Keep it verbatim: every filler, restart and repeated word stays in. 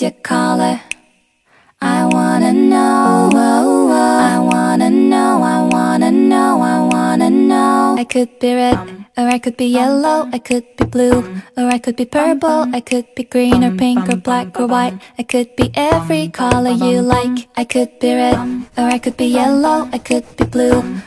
you call it? I wanna know, oh, oh. I wanna know, I wanna know, I wanna know. I could be red, or I could be yellow, I could be blue, or I could be purple, I could be green or pink or black or white. I could be every color you like. I could be red, or I could be yellow, I could be blue,